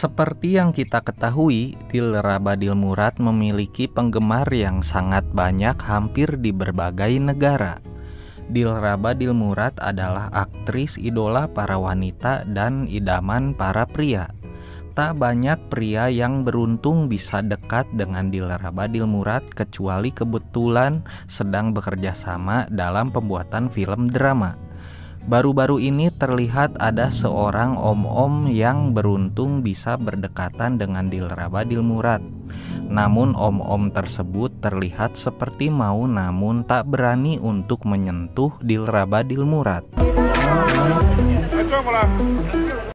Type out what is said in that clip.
Seperti yang kita ketahui, Dilra Badil Murad memiliki penggemar yang sangat banyak hampir di berbagai negara. Dilra Badil Murad adalah aktris idola para wanita dan idaman para pria. Tak banyak pria yang beruntung bisa dekat dengan Dilra Badil Murad kecuali kebetulan sedang bekerja sama dalam pembuatan film drama. Baru-baru ini terlihat ada seorang om-om yang beruntung bisa berdekatan dengan Dilra Badil Murad. Namun om-om tersebut terlihat seperti mau namun tak berani untuk menyentuh Dilra Badil Murad.